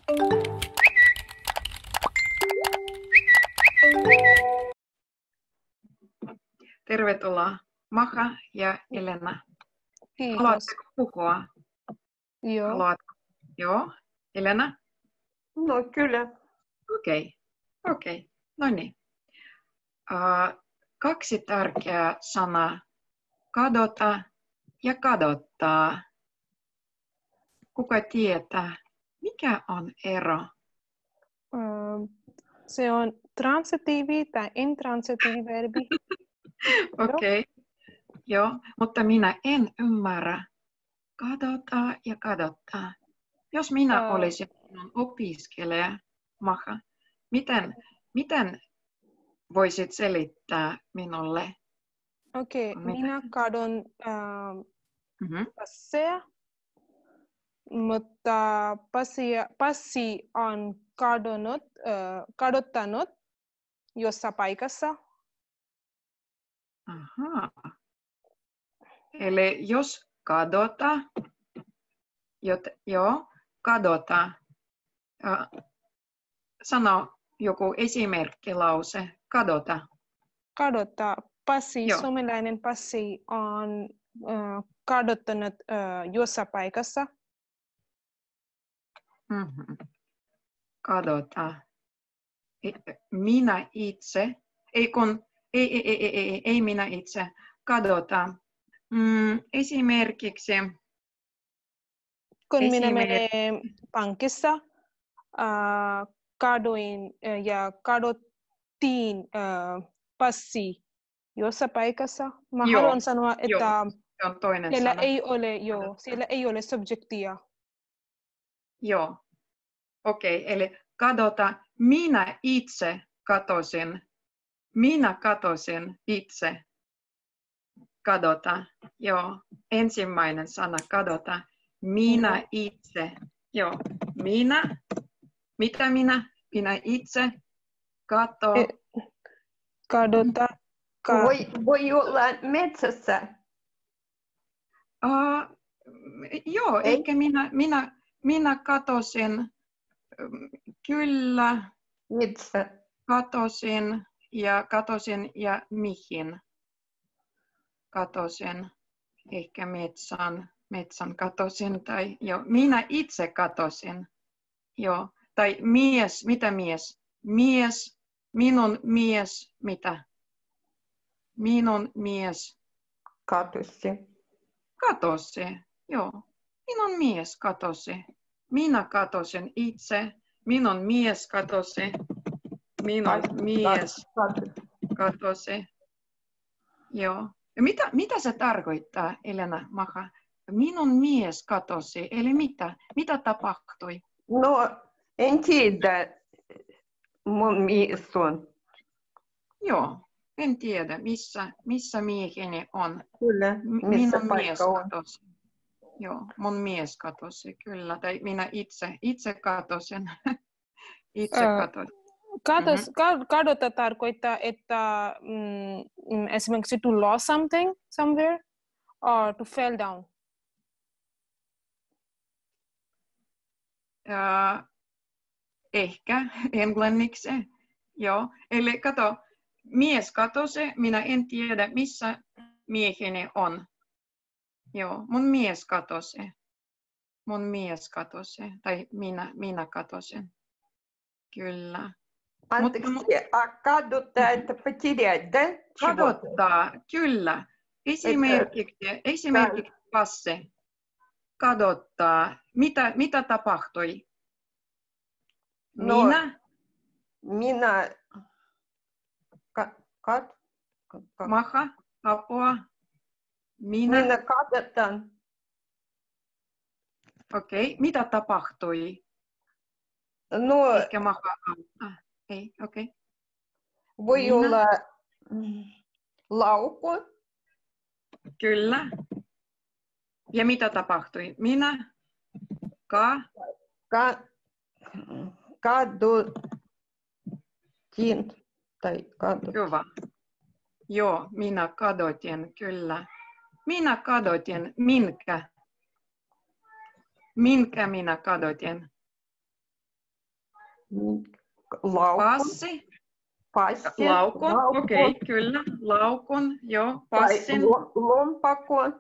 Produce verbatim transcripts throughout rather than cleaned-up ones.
Tervetuloa Maha ja Elena. Kiitos. Haluatteko puhua? Joo. Haluatko? Joo. Elena? No kyllä. Okei. Okay. Okei. Okay. No niin. Uh, kaksi tärkeää sanaa. Kadota ja kadottaa. Kuka tietää, mikä on ero? Uh, se on transitiivi tai intransitiiviverbi. Okei. Okay. Joo, mutta minä en ymmärrä. Kadota ja kadottaa. Jos minä Uh, olisin opiskelija, Maha, miten, miten voisit selittää minulle? Okei, okay, minä kadon uh, mm-hmm. passeja, mutta passia, passi on kadonnut, uh, kadottanut jossain paikassa. Ahaa. Eli jos kadota, jot, joo, kadota, uh, sano joku esimerkkilause, kadota. Kadota. Passi, joo. suomalainen passi on uh, kadottanut uh, jossain paikassa. Mm-hmm. Kadota. Minä itse, ei kun, ei, ei, ei, ei, ei minä itse, kadota. Mm, esimerkiksi. Kun esimerk... minä menen pankissa, uh, kadoin uh, ja kadottiin uh, passi jossain paikassa. Mä joo, haluan sanoa, että joo, on toinen siellä, sana. ei ole, joo, siellä ei ole subjektia. Joo, okei, okay, eli kadota, minä itse katosin, minä katosin itse, kadota, joo, ensimmäinen sana, kadota, minä joo. itse, joo, minä, mitä minä, minä itse, kato. E, kadota. Ka- voi, voi olla metsässä. Uh, joo, ei? ehkä minä, minä, minä katosin, kyllä, itse. Katosin ja katosin ja mihin? Katosin, ehkä metsän, metsän katosin tai jo, minä itse katosin. Joo, tai mies, mitä mies? Mies, minun mies, mitä? Minun mies. Katosi. Katosi, joo. Minun mies katosi. Minä katosin itse. Minun mies katosi. Minun mies katosi. Joo. Ja mitä, mitä se tarkoittaa, Elena Maha? Minun mies katosi. Eli mitä? Mitä tapahtui? No, en tiedä. Mun mies on. Joo. En tiedä, missä, missä mieheni on. Kyllä, missä minun mies on. katosi. Joo, mun mies katosi, kyllä. Tai minä itse, itse katosin. itse katosin. Kados, mm-hmm. Kadota tarkoittaa, että mm, esimerkiksi to lose something somewhere or to fall down. Uh, ehkä englanniksi. Joo. Eli kato, mies katosi, minä en tiedä missä mieheni on. Joo, mun mies katosi. Mun mies katosi. Tai minä, minä katosin. Kyllä. Anteeksi, а kadottaa, että потерять, kadottaa, kyllä. Esimerkiksi, esimerkiksi passe. Kadottaa. Mitä, mitä tapahtui? No, minä? Minä. Ka, kat, ka, Maha, apua. Minä. Minä kadotan. Okei, okay. Mitä tapahtui? No, ehkä Maha auttaa. Ei, okei. Okay. Voi minä. olla laukku. Kyllä. Ja mitä tapahtui? Minä. Ka. Ka. Kadotin. Tai kadotin. Hyvä. Joo, minä kadotin, kyllä. Minä kadotin, minkä? Minkä minä kadotin? Laukun. Passi. Passin. Laukun, Laukun. okei, okay, kyllä. Laukun, joo. Tai Passin, lo- lompakon.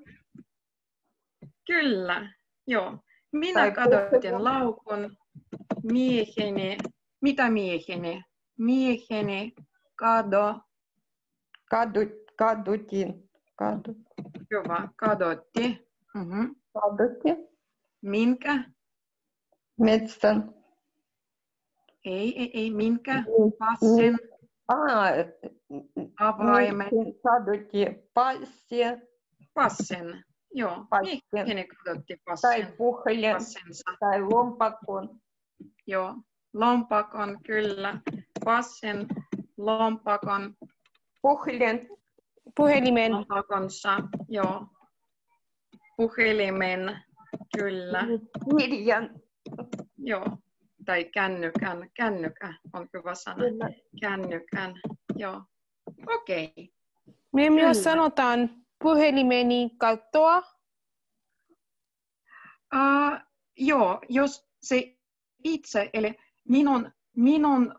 kyllä, joo. Minä Tai kadotin puhelun. laukun mieheni. Mitä mieheni? Mieheni kado. Kadut, kadutin. Kadut, Hyvä, kadotti. Mhm. kadutin. Minkä? Metsän. Ei, ei, ei, minkä? Niin, Passin, Ah, avaimet, miesten kadutin passin. passin. Joo, Passin. mieheni kadotti Tai passin. puhelin. Passinsa. Tai lompakon. Joo, lompakon, kyllä. Passin, lompakon, Puhelin. Puhelimen. lompakonsa, joo. Puhelimen, kyllä. Kirjan. Joo. Tai kännykän, kännykkä on hyvä sana. Kyllä. Kännykän, joo. Okei. Okay. Me Kyllä. myös sanotaan puhelimeni kattoa. Uh, joo, jos se itse, eli minun, minun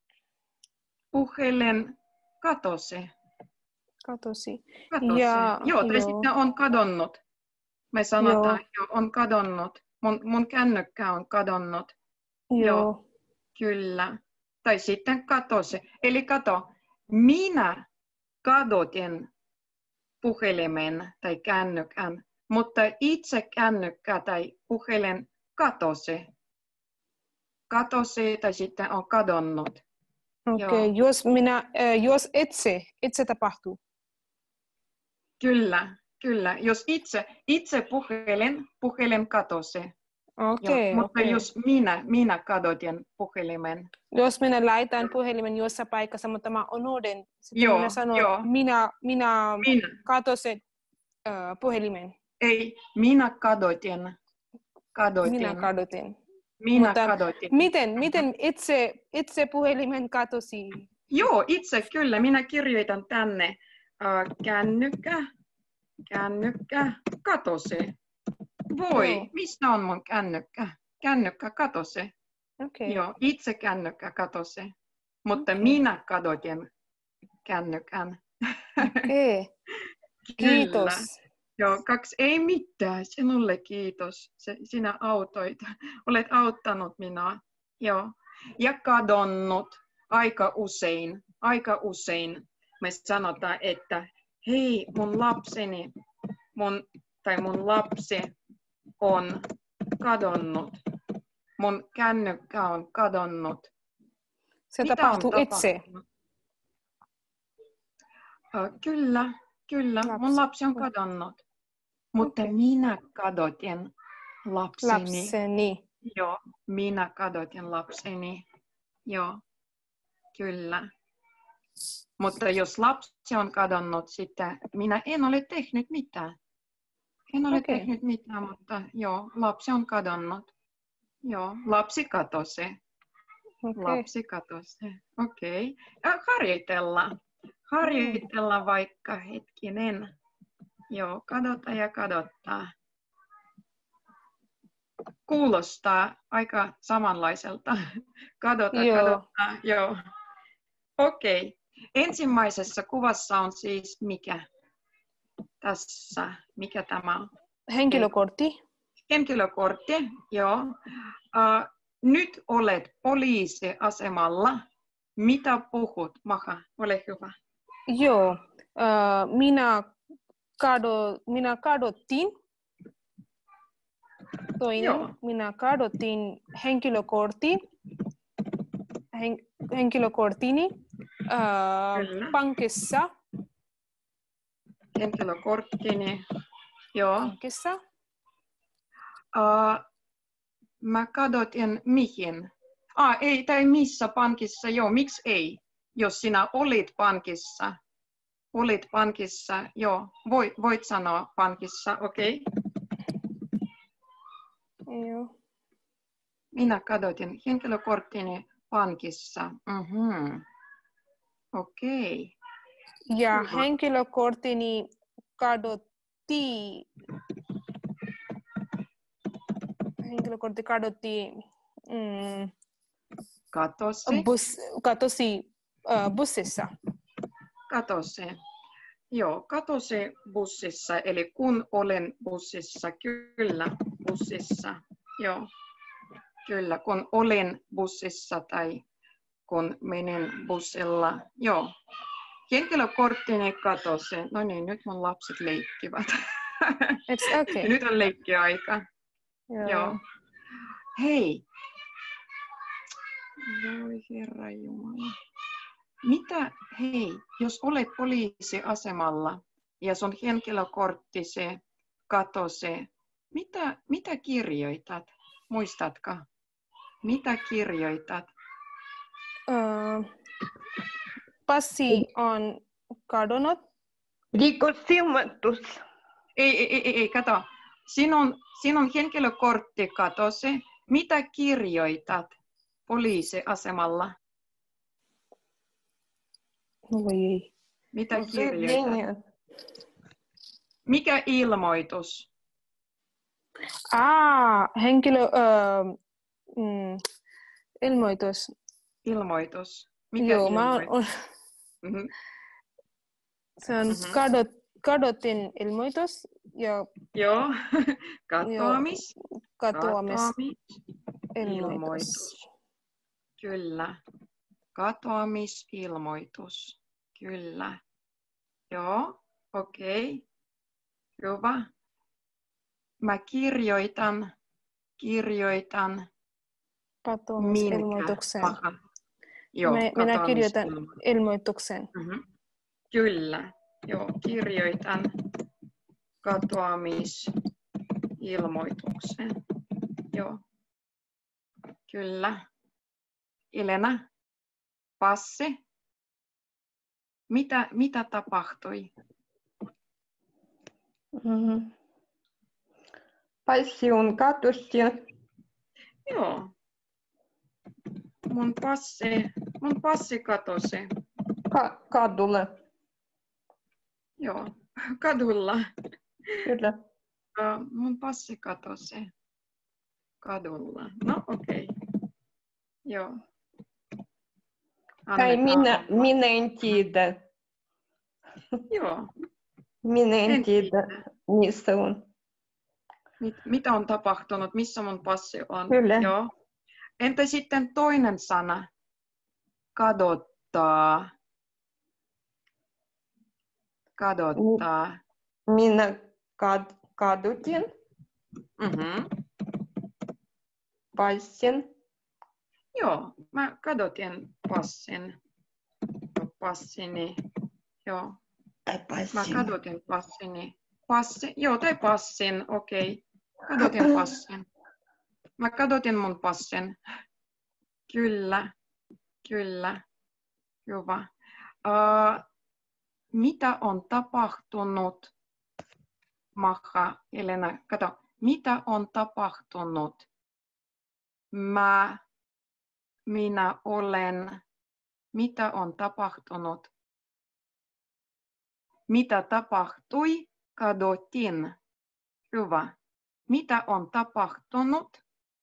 puhelin katosi. Katosi. katosi. Ja, joo, tai joo. sitten on kadonnut. Me sanotaan, Joo. joo, on kadonnut. Mun, mun kännykkä on kadonnut. Joo. Joo. Kyllä. Tai sitten katosi. Eli kato, minä kadotin puhelimen tai kännykän, mutta itse kännykkä tai puhelin katosi. Katosi tai sitten on kadonnut. Okei, okay. jos minä, äh, jos itse, itse tapahtuu. Kyllä, kyllä. Jos itse, itse puhelin, puhelin katosi. Okei, Joo, mutta okei. jos minä, minä kadotin puhelimen. Jos minä laitan puhelimen jossain paikassa, mutta mä unohden, sitten Joo, minä sanon, joo. minä, minä, Minä. katosin uh, puhelimen. Ei, minä kadotin. kadotin. Minä kadotin. Minä mutta kadotin. Miten, miten itse, itse puhelimen katosi? Joo, itse kyllä. Minä kirjoitan tänne uh, kännykkä, kännykkä katosi. Voi, Joo. mistä on mun kännykkä? Kännykkä katosi. Okay. Joo, itse kännykkä katosi. Mutta Okay. minä kadotin kännykän. Okei. Okay. Kiitos. Joo, kaksi ei mitään. Sinulle kiitos. Se, sinä autoit. Olet auttanut minua. Joo. Ja kadonnut aika usein. Aika usein me sanotaan, että hei, mun lapseni mun, tai mun lapsi on kadonnut. Mun kännykkä on kadonnut. Se Mitä tapahtuu on itse. tapahtunut? Uh, kyllä, kyllä. Lapsi. Mun lapsi on kadonnut. Mutta Okay. minä kadotin lapseni. Lapseni. Joo, minä kadotin lapseni. Joo, kyllä. Mutta jos lapsi on kadonnut, sitten minä en ole tehnyt mitään. En ole Okay. tehnyt mitään, mutta joo, lapsi on kadonnut. Joo, lapsi katosi. Okay. Lapsi katosi. Okei. Okay. Harjoitellaan. Harjoitellaan vaikka hetkinen. Joo, kadota ja kadottaa. Kuulostaa aika samanlaiselta. Kadota, Joo. kadottaa. Joo. Okei. Okay. Ensimmäisessä kuvassa on siis mikä? Tässä. Mikä tämä on? Henkilökortti. Henkilökortti, joo. Uh, nyt olet poliisiasemalla. Mitä puhut, Maha? Ole hyvä. Joo. Uh, minä, kado, minä kadottiin. Toinen. Joo. Minä kadottiin henkilökortti. Hen, henkilökorttini uh, pankissa. Henkilökorttini. Joo. Pankissa. Uh, mä kadotin mihin? Ah, ei, tai missä pankissa? Joo, miksi ei? Jos sinä olit pankissa, olit pankissa, joo, voit, voit sanoa pankissa, okei? Okay. Joo. Minä kadotin henkilökorttini pankissa. Mm-hmm. Okei. Okay. Ja Hyvä. henkilökorttini kadottiin. Henkilökortti kadottiin mm, Katosi. Bus, katosi uh, bussissa. Katosi. Joo, katosi bussissa, eli kun olen bussissa, kyllä, bussissa. Joo, kyllä, kun olin bussissa tai kun menin bussilla. Joo, henkilökorttini katosi. No niin, nyt mun lapset leikkivät. It's okay. Nyt on leikkiaika. Joo. Joo. Hei. Voi herra Jumala. Mitä, hei, jos olet poliisiasemalla ja sun henkilökorttisi katosi, mitä, mitä kirjoitat? Muistatko? Mitä kirjoitat? Uh, passi on kadonnut. Rikosilmoitus. Ei, ei, ei, ei, kato. Sinun, sinun henkilökortti katosi. Mitä kirjoitat poliisiasemalla? No voi ei. Mitä Заявление. kirjoitat? Mikä ilmoitus? Ah, henkilö... Uh, mm, ilmoitus. Ilmoitus. Mikä Joo, mä ilmoitus? oon... Mm-hmm. Se on Mhm. kadot, kadotin ilmoitus ja Joo, katoamis. katoamisilmoitus. Katoamisilmoitus. Kyllä. Katoamisilmoitus. Kyllä. Joo, okei. Okay. Hyvä. Mä kirjoitan, kirjoitan Katoamisilmoituksen. minkä. Paha. Joo, Me, minä kirjoitan katoamisilmoitus. ilmoituksen. Mhm. Kyllä. Joo, kirjoitan katoamisilmoituksen. Joo. Kyllä. Elena, passi. Mitä, mitä tapahtui? Мгм. Passi on katosi. Joo. Mun passi, mun passi katosi. Ka- kadulla. Joo, kadulla. Kyllä. Uh, mun passi katosi. Kadulla. No okei. Okay. Joo. Tai Annetaan minä, olla. minä en tiedä. Joo. Minä en En tiedä, missä on. Mit, mitä on tapahtunut? Missä mun passi on? Kyllä. Joo. Entä sitten toinen sana? Kadottaa. Kadottaa. Minä kad- kadutin Mm-hmm. passin. Joo, mä kadotin passin. Passini. Joo, Tai mä passin. kadotin passini. Passi, joo, tai passin, okei. Okay. Kadotin passin. Mä kadotin mun passin. Kyllä, kyllä. Hyvä. Uh, mitä on tapahtunut? Maha, Elena, kato. Mitä on tapahtunut? Mä, minä olen. Mitä on tapahtunut? Mitä tapahtui? Kadotin. Hyvä. Mitä on tapahtunut?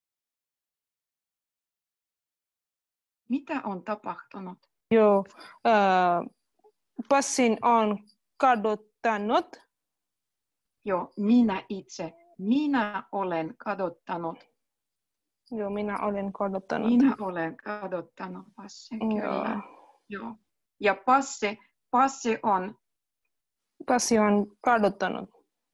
Mitä on tapahtunut? Joo, uh, passin on kadottanut. Joo, minä itse. Minä olen kadottanut. Joo, minä olen kadottanut. Minä olen kadottanut passin, kyllä. Joo. Joo. Ja passi, passi on, Passi on kadottanut.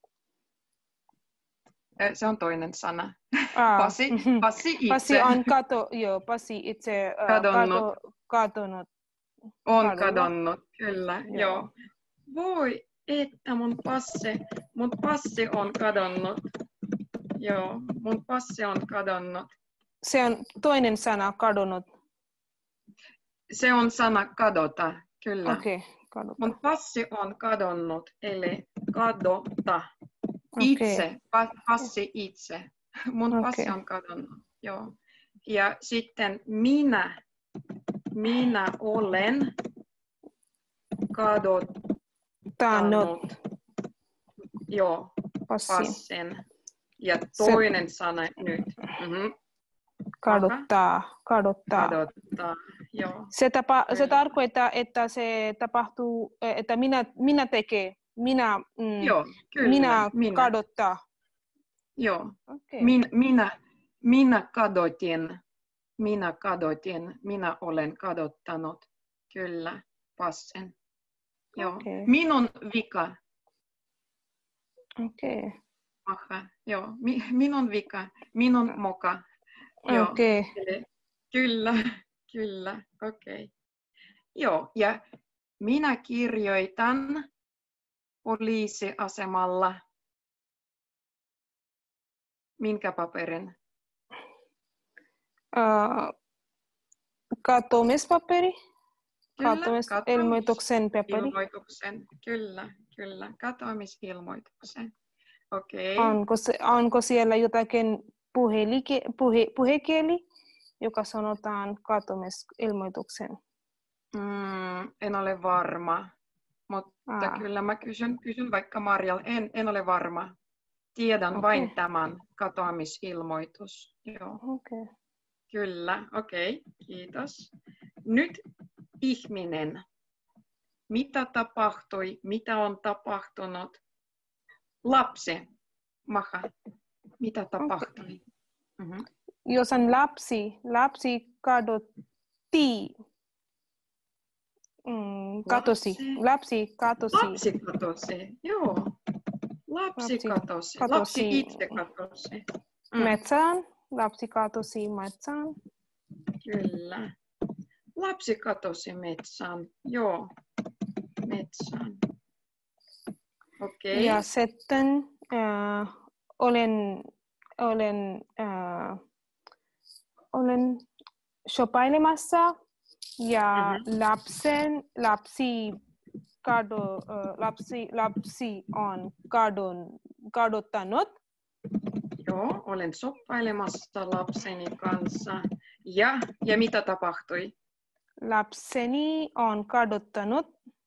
äh, se on toinen sana. Ah, Passi, mhm. passi itse Passi on kato, joo, passi itse uh, Kadonnut. kato, kadonnut. on kadulla. kadonnut, kyllä. Joo. Joo. Voi, että mun passi, mun passi on kadonnut. Joo, mun passi on kadonnut. Se on toinen sana, kadonnut. Se on sana kadota, kyllä. Okei, okay, kadota. Mun passi on kadonnut, eli kadota. Okei. Itse, pa- passi itse. Mun Okei. passi on kadonnut, joo. Ja sitten minä, minä olen kadottanut, Tannut joo, passin. passin. Ja toinen sana nyt. Mm-hmm. Kadottaa. Kadottaa. Kadottaa. Joo. Se, tapa, se Kyllä. tarkoittaa, että se tapahtuu, että minä, minä tekee, minä, mm, Joo, kyllä. minä, Minä. kadottaa. Joo. Okay. Min, minä, minä kadotin. Minä kadotin. Minä olen kadottanut. Kyllä. Passen. Joo. Okay. Minun vika. Okei. Okay. Aha, joo. Mi, minun vika. Minun moka. Joo. Okay. Eli, kyllä. Kyllä. Okei. Okay. Joo. Ja minä kirjoitan poliisiasemalla. Minkä paperin? Uh, katoamispaperi? Kyllä, Katoamisilmoituksen paperi? Ilmoituksen. Kyllä, kyllä. Katoamisilmoituksen. Okei. Onko, se, onko siellä jotakin puhelike, puhe, puhekieli, joka sanotaan katoamisilmoituksen? Mm, en ole varma, mutta Aa. kyllä mä kysyn, kysyn vaikka Marjal. En, en ole varma. Tiedän Okay. vain tämän katoamisilmoitus. Joo. Okay. Kyllä, okei. Okay. Kiitos. Nyt ihminen. Mitä tapahtui? Mitä on tapahtunut? Lapsi. Maha. Mitä tapahtui? Okay. Mm-hmm. Jos on lapsi, lapsi kadotti. Mm, katosi. Lapsi katosi. Lapsi katosi, joo. Lapsi, lapsi katosi. katosi. Lapsi itse katosi. Mm. Metsään. Lapsi katosi metsään. Kyllä. Lapsi katosi metsään, joo. Metsään. Okei. Okay. Ja sitten äh, olen, olen, äh, olen shopailemassa ja mm-hmm. lapsen, lapsi, kado, äh, lapsi, lapsi on kadon, kadottanut. Joo, olen shoppailemassa lapseni kanssa. Ja, ja mitä tapahtui? Lapseni on kadottanut.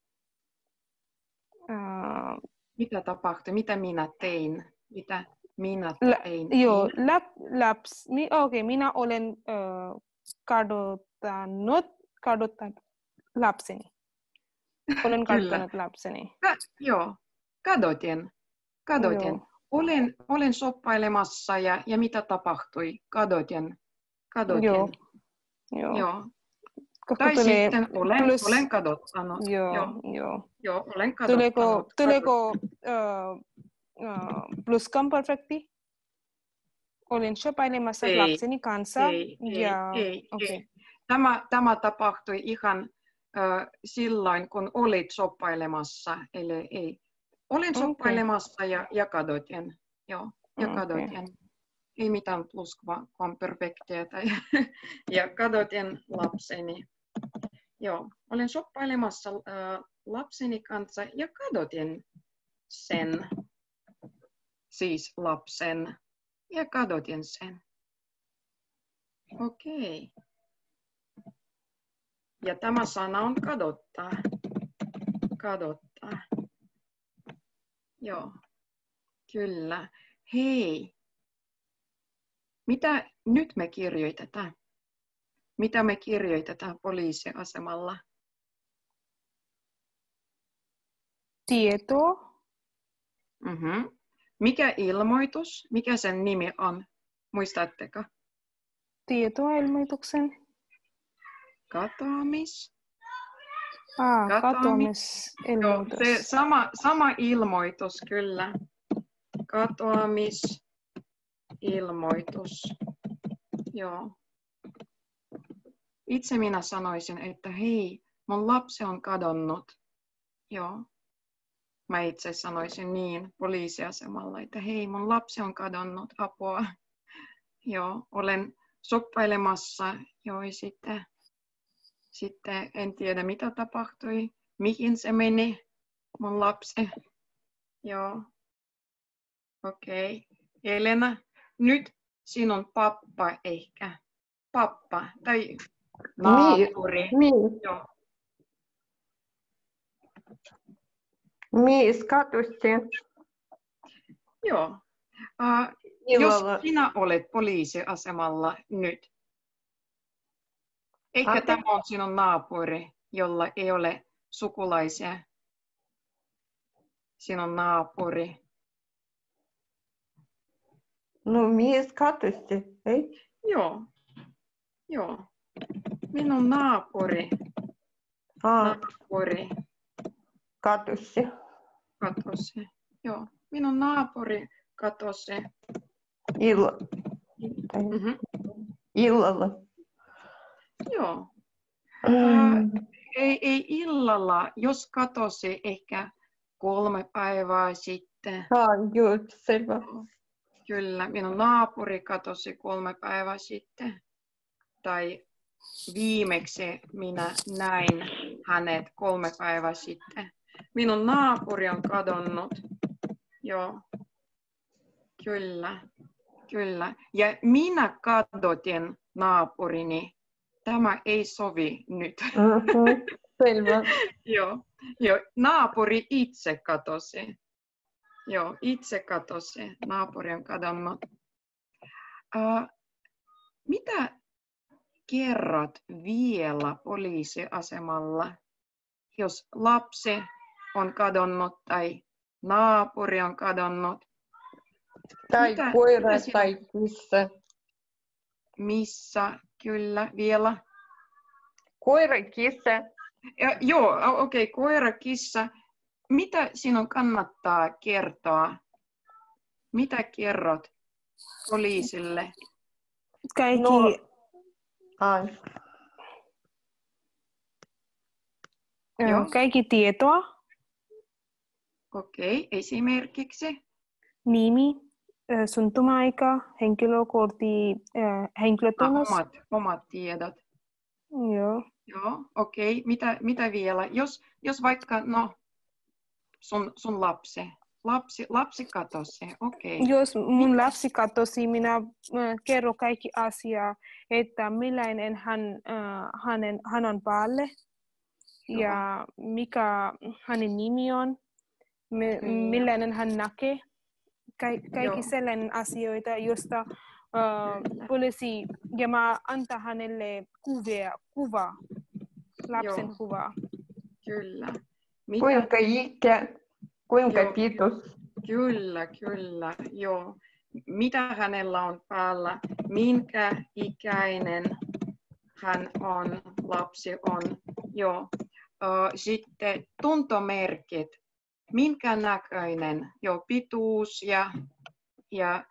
Uh, mitä tapahtui? Mitä minä tein? Mitä minä tein? La, joo, lap, laps, mi, okay, minä olen uh, kadottanut, kadottanut lapseni. Olen kadottanut lapseni. Ka, joo, kadotin. Kadotin. Joo. Olen, olen shoppailemassa ja, ja mitä tapahtui? Kadotin. Kadotin. Joo. Joo. joo. Tai sitten olen, plus, olen kadottanut. Joo, joo. joo. joo olen kadottanut. Tuleeko, tuleeko uh, uh, pluskamperfekti? Olen shopailemassa ei, lapseni kanssa. Ei, ja, ei, ei, okay. ei. Tämä, tämä tapahtui ihan uh, silloin, kun olit shoppailemassa. Eli ei. Olen shoppailemassa okay. ja, ja kadotin. Joo, ja okay. kadotin. Ei mitään pluskamperfektiä. ja kadotin lapseni. Joo, olen shoppailemassa äh, lapseni kanssa ja kadotin sen, siis lapsen, ja kadotin sen. Okei. Okay. Ja tämä sana on kadottaa. Kadottaa. Joo, kyllä. Hei, mitä nyt me kirjoitetaan? Mitä me kirjoitetaan poliisiasemalla? Tieto. Mm-hmm. Mikä ilmoitus? Mikä sen nimi on? Muistatteko? Tietoilmoituksen. Katoamis. Ah, katoamisilmoitus. Joo, se sama, sama ilmoitus, kyllä. Katoamisilmoitus. Joo. Itse minä sanoisin, että hei, mun lapsi on kadonnut. Joo. Mä itse sanoisin niin poliisiasemalla, että hei, mun lapsi on kadonnut, apua. Joo, olen shoppailemassa. Joo, ja sitten, sitten en tiedä mitä tapahtui, mihin se meni, mun lapsi. Joo. Okei. Okay. Elena, nyt sinun pappa ehkä. Pappa tai naapuri. Mi- Joo. Mies katosi. Joo. Uh, jos sinä olet poliisiasemalla nyt, Ehkä Anteeksi? tämä on sinun naapuri, jolla ei ole sukulaisia. Sinun naapuri. No, mies katosi, ei? Joo. Joo. Minun naapuri. Ah, Naapuri katosi. katosi. Joo. Minun naapuri katosi. Illa, tai Mm-hmm. illalla. Joo. Mm. Ei, ei illalla, jos katosi ehkä kolme päivää sitten. Ah, joo, selvä. Kyllä, minun naapuri katosi kolme päivää sitten. Tai viimeksi minä näin hänet kolme päivää sitten. Minun naapuri on kadonnut. Joo, kyllä, kyllä. Ja minä kadotin naapurini. Tämä ei sovi nyt. Mm-hmm. Selvä. Joo, joo, naapuri itse katosi. Joo, itse katosi. Naapuri on kadonnut. Uh, mitä kerrot vielä poliisiasemalla, jos lapsi on kadonnut tai naapuri on kadonnut? Tai Mitä- koira mitä sinä- tai kissa. Missä? Kyllä, vielä. Koira, kissa. Ja, joo, okei, okay, koira, kissa. Mitä sinun kannattaa kertoa? Mitä kerrot poliisille? Kaikki, No. Ai. ö, Joo. kaikki tietoa, Okei, okay, esimerkiksi. nimi, ö, syntymä-aika, henkilökortti, ö, Ah, henkilötunnus. omat, omat tiedot. Joo. Joo, okei. Okay. Mitä, mitä vielä? Jos, jos vaikka, no, sun, sun lapsi. Lapsi, lapsi katosi, okei. Okay. Jos mun lapsi katosi, minä äh, kerron kaikki asiaa, että millainen hän, äh, hänen, hän on päälle ja mikä hänen nimi on, mi, Kyllä. millainen hän näkee. Ka, kaikki Joo. sellainen asioita, josta äh, Kyllä. poliisi ja mä antaa hänelle kuvia, kuva, lapsen Joo. kuva. Kyllä. Mitä? Kuinka ikä, kuinka Joo. pitos. Kyllä, kyllä, joo. Mitä hänellä on päällä, minkä ikäinen hän on, lapsi on, joo. Sitten tuntomerkit, minkä näköinen, joo, pituus ja, ja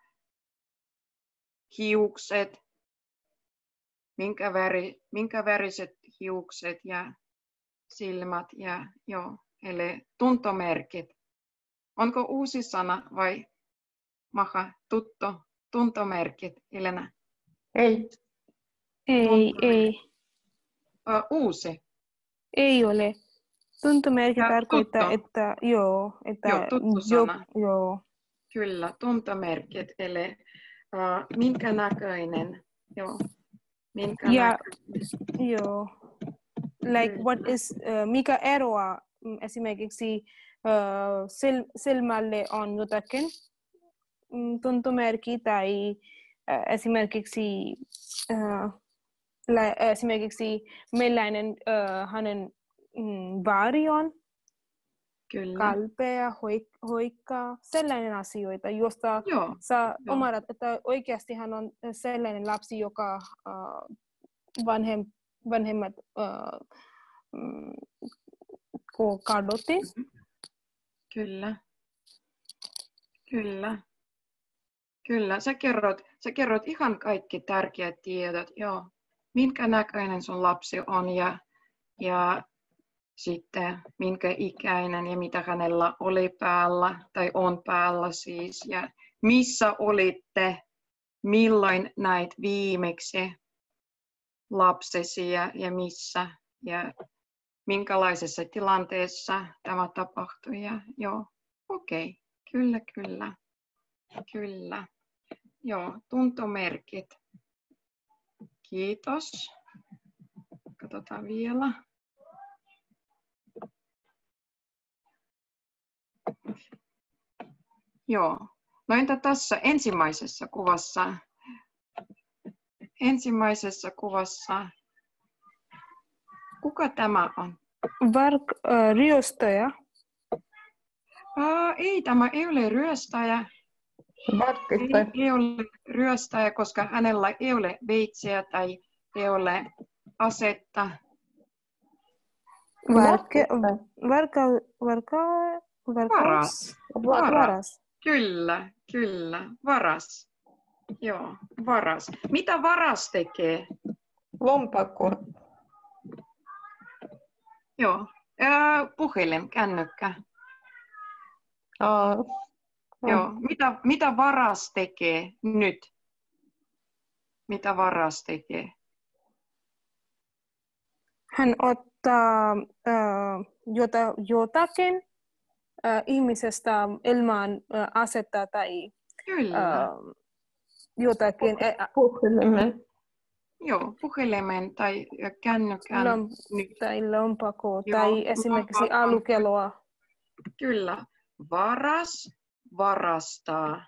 hiukset, minkä, väri, minkä väriset hiukset ja silmät ja joo, eli tuntomerkit. Onko uusi sana vai maha, tuttu, tuntomerkit, Elena? Ei. Ei, Tuntomerkit. ei, Uh, uusi. ei ole. Tuntomerkki Ja tarkoittaa, tuttu. että joo, että Joo, tuttu jo, sana. joo. Kyllä, tuntomerkit, eli uh, minkä näköinen, joo, minkä Ja näköinen. joo. Like what is, uh, mikä eroa mm, esimerkiksi uh, sil, silmälle on jotakin mm, tuntomerkki tai uh, esimerkiksi uh, la, esimerkiksi millainen uh, hänen mm, väri on. Kyllä, Kalpea, hoik, hoikkaa, sellainen asioita, josta joo, sä joo. omarat, että oikeasti hän on sellainen lapsi, joka uh, vanhem, vanhemmat uh, mm, kadotti. Kyllä, kyllä, kyllä. Sä kerrot, sä kerrot ihan kaikki tärkeät tiedot, joo. Minkä näköinen sun lapsi on ja, ja sitten minkä ikäinen ja mitä hänellä oli päällä tai on päällä siis. Ja missä olitte, milloin näit viimeksi lapsesi ja, ja missä ja minkälaisessa tilanteessa tämä tapahtui. Ja, joo, okei, okay. Kyllä, kyllä, kyllä. Joo, tuntomerkit. Kiitos. Katsotaan vielä. Joo. No entä tässä ensimmäisessä kuvassa? Ensimmäisessä kuvassa Kuka tämä on? Vark, äh, ryöstäjä. Aa, ei, tämä ei ole ryöstäjä. Varkista. Ei, ei ole ryöstäjä, koska hänellä ei ole veitsiä tai ei ole asetta. Varke, Varkista. varka, varka, varkaus. Varas. Varas. Kyllä, kyllä. Varas. Joo, varas. Mitä varas tekee? Lompakko. Joo. Ää, puhelin, kännykkä. Aa. Joo. Mitä, mitä varas tekee nyt? Mitä varas tekee? Hän ottaa äh, jota, jotakin äh, ihmisestä ilman äh, asetta tai Kyllä. äh, jotakin. Puhelimen. Joo, puhelimen tai kännykän. Lom, nyt. tai lompako Joo, tai esimerkiksi lompakko. alukelua. Kyllä. Varas, varastaa.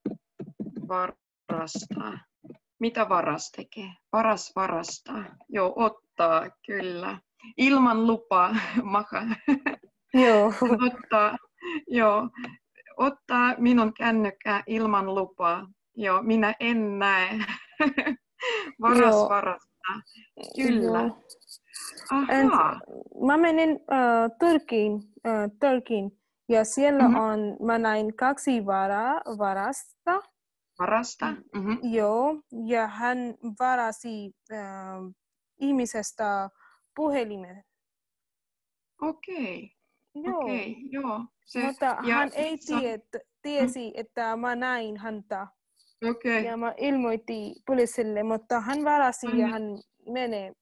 Varastaa. Mitä varas tekee? Varas varastaa. Joo, ottaa, kyllä. Ilman lupaa, maha. Joo. ottaa, joo, ottaa minun kännykkää ilman lupaa. Joo, minä en näe. Varas Joo. varastaa. Kyllä. Joo. Ahaa. Mä menin uh, Turkiin, uh, Turkiin ja siellä Mhm. on, mä näin kaksi vara, varasta. Varasta. Mm-hmm. Joo, ja hän varasi uh, ihmisestä puhelimen. Okei. Joo. Okei, joo. Se, Mutta ja, hän ei sa- tiedä, tiesi, että mä näin häntä. Okei. Ja mä ilmoitin poliisille, mutta hän varasi ja Mhm. hän menee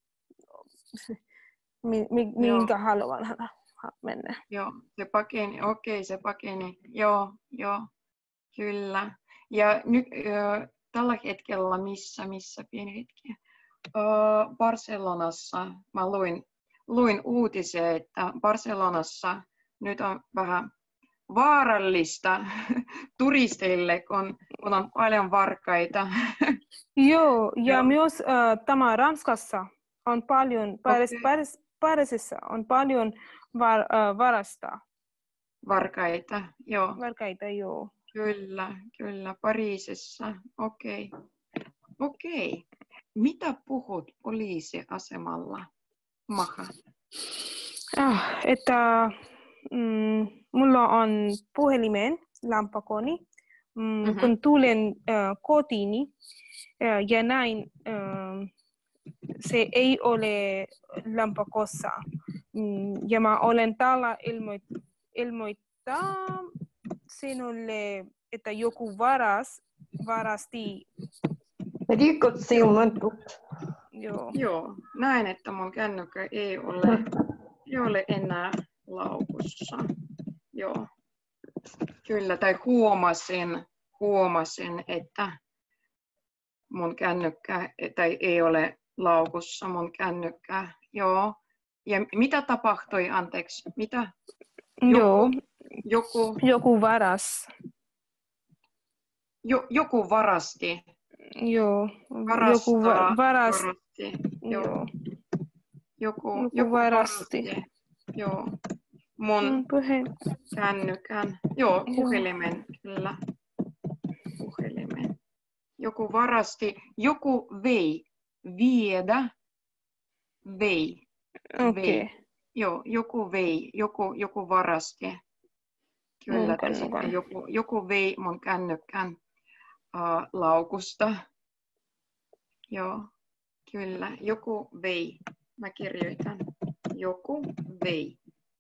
mi, mi, minkä haluan hän mennä. Joo, se pakeni, okei, se pakeni. Joo, joo, kyllä. Ja nyt äh, tällä hetkellä missä, missä pieni hetki? Äh, Barcelonassa mä luin, luin uutisia, että Barcelonassa nyt on vähän vaarallista turisteille, kun, kun on paljon varkaita. Joo, ja Joo. myös äh, tämä Ranskassa on paljon, Paris, Okei. Paris, Pariisissa on paljon var, äh, varasta, Varkaita, joo. varkaita, joo. Kyllä, kyllä, Pariisissa. Okei. Okei. Mitä puhut poliisiasemalla, Maha? Ah, että mm, mulla on puhelimen, lampakoni, mm, Mhm. kun tulen äh, kotiini äh, ja näin äh, se ei ole lampakossa. Mm, ja mä olen täällä ilmoit, ilmoittaa sinulle, että joku varas, varasti. Rikosilmoitus. Joo. Joo, näin, että mun kännykkä ei ole, ei ole enää laukussa. Joo. Kyllä, tai huomasin, huomasin, että mun kännykkä tai ei ole laukussa mun kännykkä. Joo. Ja mitä tapahtui, anteeksi? Mitä? Joo. Joku, Joku varas. jo, joku varasti. Joo. Varastaa, Joku va- varas. varasti. Joo. Joo. Joku, Joku joku varasti. varasti. Joo. Mun Mm, puhe. kännykän. Joo, puhelimen, kyllä. Puhelimen. Joku varasti. Joku vei. Viedä. Vei. Okei. Okay. Joo, joku vei. Joku, joku varasti. Kyllä, Mun tai sitten kännykän. joku, joku vei mun kännykän uh, laukusta. Joo, kyllä. Joku vei. Mä kirjoitan. Joku vei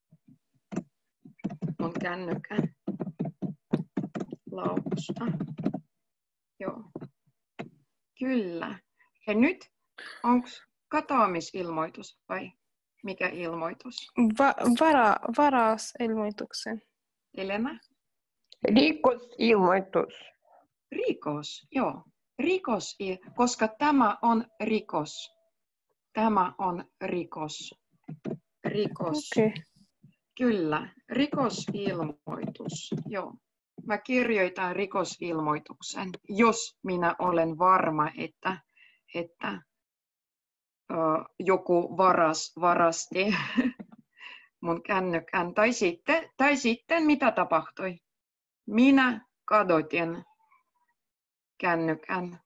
mun kännykän laukusta. Joo. Kyllä. Ja nyt, onko katoamisilmoitus vai mikä ilmoitus? Va- vara, varasilmoituksen. Elena? Rikosilmoitus. Rikos, joo. Rikos, koska tämä on rikos. Tämä on rikos. Rikos. Okei. Okay. Kyllä, rikosilmoitus. Joo. Mä kirjoitan rikosilmoituksen, jos minä olen varma, että, että uh, joku varas, varasti mun kännykän. Tai sitten, tai sitten mitä tapahtui? Minä kadotin kännykän.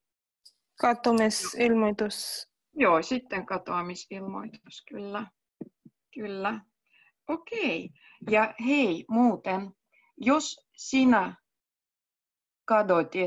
Katoamisilmoitus. Joo, sitten katoamisilmoitus, kyllä. Kyllä. Okei. Ja hei, muuten, jos sinä kadotit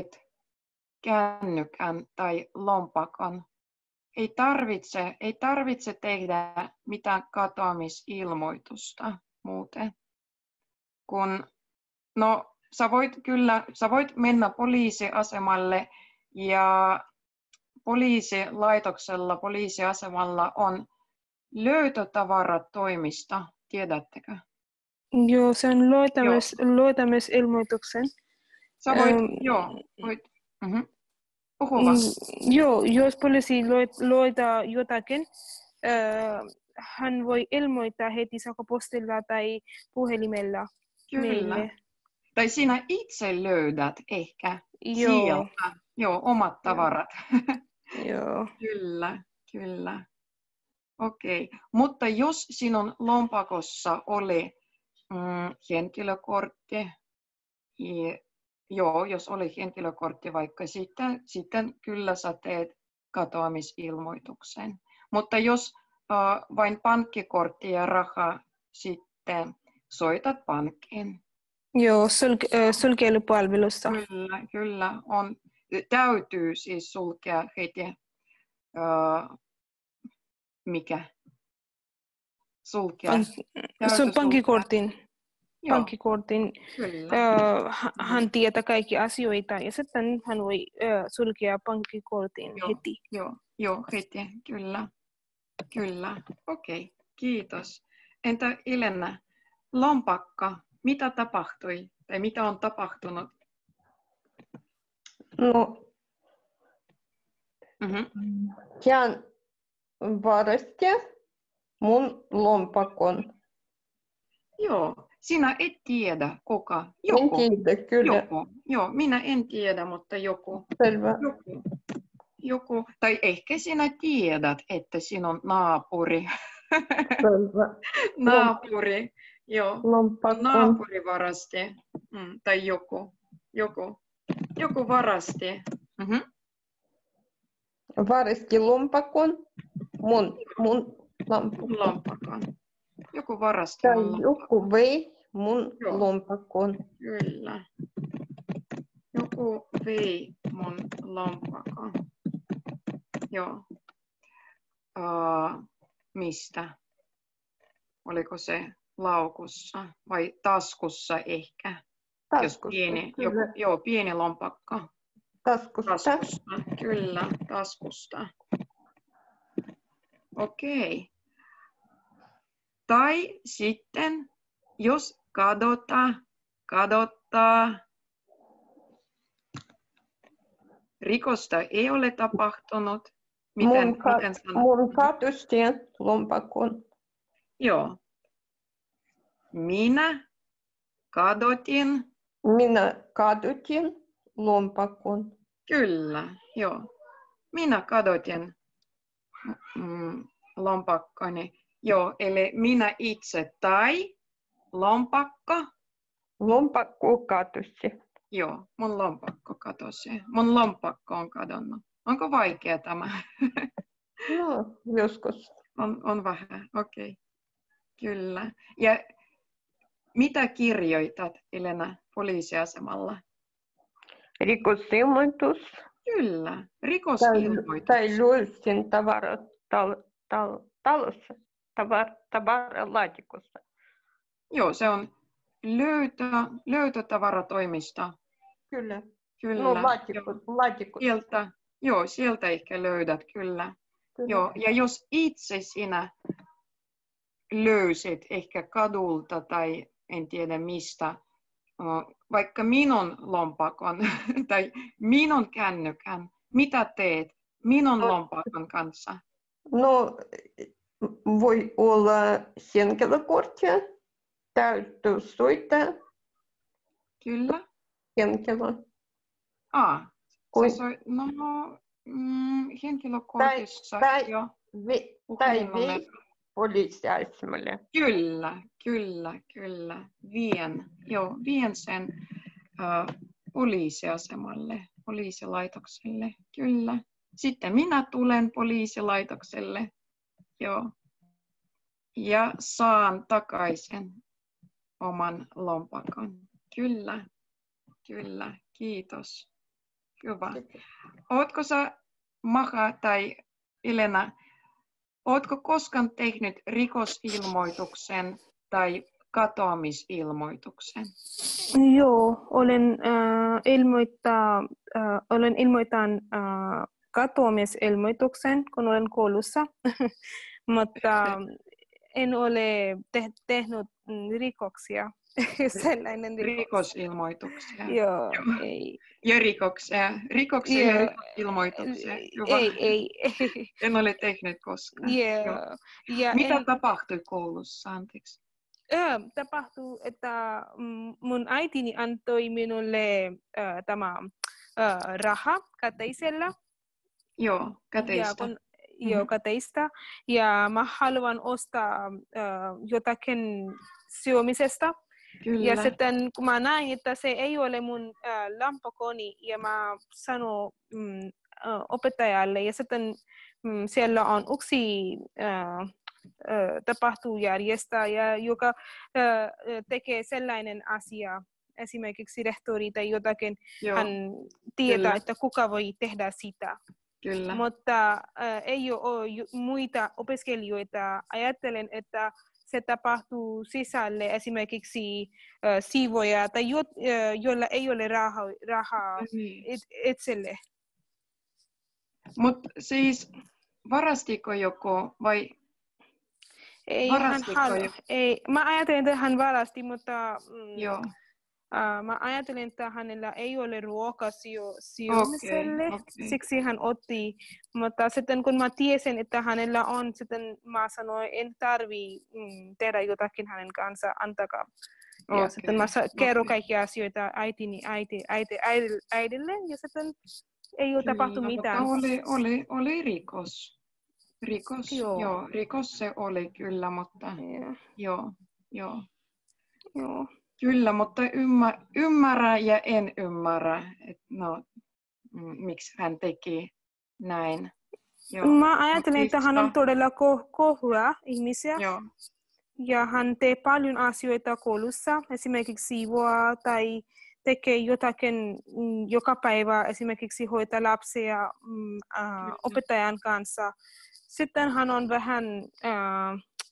kännykän tai lompakon, ei tarvitse, ei tarvitse tehdä mitään katoamisilmoitusta muuten. Kun, no, sä voit kyllä, sä voit mennä poliisiasemalle ja poliisilaitoksella, poliisiasemalla on löytötavaratoimisto, tiedättekö? Joo, se on löytämis, löytämisilmoituksen. Sä voit, Ähm, joo, voit, mm-hmm. Puhu mm, vaan. Joo, jos poliisi löytää jotakin, äh, hän voi ilmoittaa heti sähköpostilla tai puhelimella Kyllä. meille. Tai sinä itse löydät ehkä Joo. sieltä, joo, omat tavarat. Joo. Kyllä, kyllä. Okei, okay. Mutta jos sinun lompakossa oli mm, henkilökortti, ja, joo, jos oli henkilökortti vaikka, sitten, sitten kyllä sä teet katoamisilmoituksen. Mutta jos uh, vain pankkikortti ja raha, sitten soitat pankkiin. Joo, sulk- äh, sulkeilupalvelussa. Kyllä, kyllä. On, täytyy siis sulkea heti. Uh, mikä? Sulkea. Pank- sun pankkikortin. pankkikortin. Äh, hän tietää kaikki asioita ja sitten hän voi äh, sulkea pankkikortin joo, heti. Joo, joo, heti, kyllä. Kyllä, okei, okay. Kiitos. Entä Elena, lompakka, mitä tapahtui tai mitä on tapahtunut? No, Mm-hmm. hän varasti mun lompakon. Joo, sinä et tiedä kuka. Joku. En tiedä, kyllä. Joku. Joo, minä en tiedä, mutta joku. Selvä. Joku. Joku. Tai ehkä sinä tiedät, että sinun naapuri. Selvä. naapuri. Joo. Lompakon. Naapuri varasti. Mm, tai joku. Joku. Joku varasti. Mm-hmm. Varasti lompakon. Mun, mun lompakon. Lompakon. Joku varasti Tai mun lompakon. joku vei mun Joo. lompakon. Kyllä. Joku vei mun lompakon. Joo. Uh, mistä? Oliko se laukussa vai taskussa ehkä? Taskusta, Jos pieni, kyllä. joku, joo, pieni lompakko. Taskusta. Taskusta, kyllä, taskusta. Okei. Tai sitten, jos kadota, kadottaa, rikosta ei ole tapahtunut. Miten, mun ka- miten sanot? mun katustin lompakon. Joo. Minä kadotin. Minä kadutin lompakon. Kyllä, joo. Minä kadotin mm, lompakkoni. Joo, eli minä itse tai lompakko. Lompakko katosi. Joo, mun lompakko katosi. Mun lompakko on kadonnut. Onko vaikea tämä? No, joskus. on, on vähän, okei. Okay. Kyllä. Ja mitä kirjoitat, Elena, poliisiasemalla? Rikosilmoitus. Kyllä, rikosilmoitus. Tai löysin tavarat tal, tal, talossa, tavar, tavaralaatikossa. Joo, se on löytö, löytötavaratoimisto. Kyllä. Kyllä. No laatikko, laatikko. Sieltä, joo, sieltä ehkä löydät, kyllä. Kyllä. Joo, ja jos itse sinä löysit ehkä kadulta tai en tiedä mistä, vaikka minun lompakon tai minun kännykän, mitä teet minun lompakon kanssa? No, voi olla henkilökorttia, täytyy soittaa. Kyllä. Henkilö. Ah, Kui... soi, no mm, henkilökortissa. Tai, tai, jo. Vi, tai Puhelimme. vei poliisiasemalle. Kyllä, kyllä, kyllä. Vien, joo, vien sen uh, poliisiasemalle, poliisilaitokselle, kyllä. Sitten minä tulen poliisilaitokselle, joo, ja saan takaisin oman lompakon. Kyllä, kyllä, kiitos. Hyvä. Ootko sä, Maha tai Elena, ootko koskaan tehnyt rikosilmoituksen tai katoamisilmoituksen? Joo, olen, äh, ilmoittaa, äh, olen ilmoitan äh, katoamisilmoituksen, kun olen koulussa, mutta en ole te- tehnyt rikoksia. Sellainen rikos. Rikosilmoituksia. Joo, Joo. ei. Ja rikoksia. Rikoksia Joo. ja rikosilmoituksia. Hyvä. Ei, ei. En ole tehnyt koskaan. Joo. Joo. Ja Mitä en, tapahtui koulussa? Anteeksi. Ö, tapahtuu, että mun äitini antoi minulle ö, tämä ö, raha käteisellä. Joo, käteistä. Ja kun, joo, käteistä. Ja mä haluan ostaa ö, jotakin syömisestä. Kyllä. Ja sitten kun mä näin, että se ei ole mun äh, lampakoni, ja mä sanon mm, äh, opettajalle, ja sitten mm, siellä on yksi äh, äh, tapahtuujärjestäjä, joka äh, tekee sellainen asia, esimerkiksi rehtori tai jotakin, Joo. hän tietää, Kyllä. että kuka voi tehdä sitä. Kyllä. Mutta äh, ei ole muita opiskelijoita. Ajattelen, että se tapahtuu sisälle, esimerkiksi äh, siivoja tai jo, äh, joilla ei ole rahaa, rahaa Niin. it, itselle. Mutta siis varastiko joku vai Ei, hän varastiko halu, joku? ei. Mä ajattelin, että hän varasti, mutta mm, Joo. Uh, mä ajattelin, että hänellä ei ole ruokaa syömiselle, Okay, okay. siksi hän otti. Mutta sitten kun mä tiesin, että hänellä on, sitten mä sanoin, en tarvii mm, tehdä jotakin hänen kanssa, antakaa. Ja Okay, sitten mä sa- kerron okay. kaikkia asioita äitini, äiti, äiti, äidille, äidille, ja sitten ei ole tapahtunut mitään. Mutta oli, oli, oli rikos. Rikos, Joo. joo. Rikos se oli kyllä, mutta Yeah. joo, joo. Joo. Kyllä, mutta ymmär, ymmärrä ja en ymmärrä, että no, m- miksi hän teki näin. Joo. Mä ajattelin, että hän on Mutta- todella ko- kohua ihmisiä. Joo, Ja hän tekee paljon asioita koulussa, esimerkiksi siivoaa tai tekee jotakin mm, joka päivä, esimerkiksi hoitaa lapsia mm, äh, opettajan kanssa. Sitten hän on vähän äh,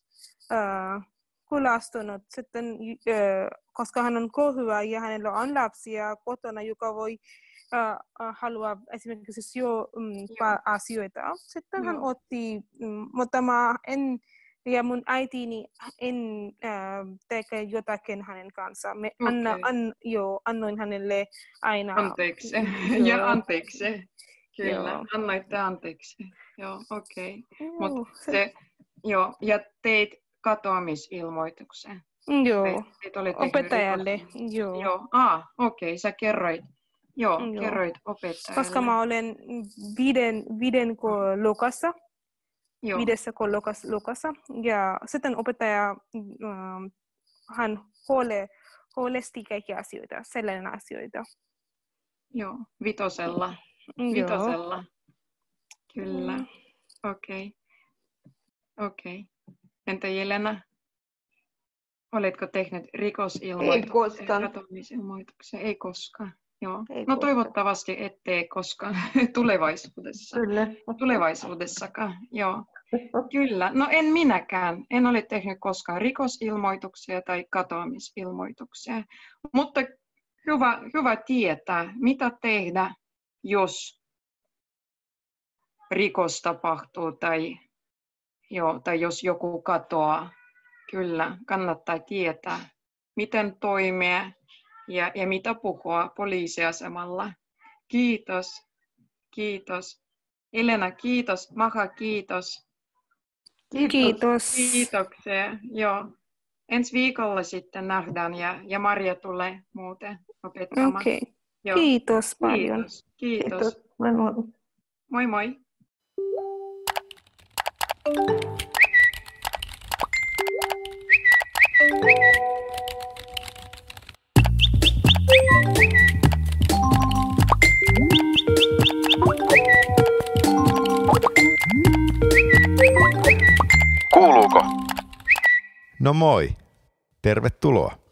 äh, kulastunut, sitten, äh, koska hän on kohua ja hänellä on lapsia kotona, joka voi äh, haluaa esimerkiksi syö mm, asioita. Sitten hän Joo. otti, mm, mutta mä en ja mun äitini en äh, teke jotakin hänen kanssaan. Me Okei. anna, an, jo, annoin hänelle aina. Anteeksi. Joo. Ja anteeksi. Kyllä, Joo. annoitte anteeksi. Joo, okei. Okay. Joo, Mut se- se, joo, ja teit katoamisilmoituksen. Joo, Teit, teit olet tehnyt opettajalle. rikoksen. Joo. Joo, ah, okei, okay. Sä kerroit. Joo, Joo. kerroit opettajalle. Koska mä olen viiden, viiden ko- luokassa, Joo, viidessä ko- luokas- luokassa. Ja sitten opettaja, ähm, hän huole, huolesti kaikkia asioita, sellainen asioita. joo, vitosella. Joo. Vitosella. Kyllä, Mm. okei. Okay. Okei. Okay. Entä Jelena? Oletko tehnyt rikosilmoituksen? Ei koskaan. Katoamisilmoituksen? Ei koskaan. Joo. Ei No koskaan. toivottavasti ettei koskaan tulevaisuudessa. Kyllä. Tulevaisuudessakaan, joo. Kyllä. No en minäkään. En ole tehnyt koskaan rikosilmoituksia tai katoamisilmoituksia. Mutta hyvä, hyvä tietää, mitä tehdä, jos rikos tapahtuu tai, joo, tai jos joku katoaa. Kyllä, kannattaa tietää, miten toimia ja, ja mitä puhua poliisiasemalla. Kiitos. Kiitos. Elena, kiitos. Maha, kiitos. Kiitos. Kiitos. Kiitoksia. Joo. Ensi viikolla sitten nähdään ja, ja Maria tulee muuten opettamaan. Okei. Okay. Joo. Kiitos paljon. Kiitos. Kiitos. Kiitos. Moi moi. Moi moi. No moi, tervetuloa.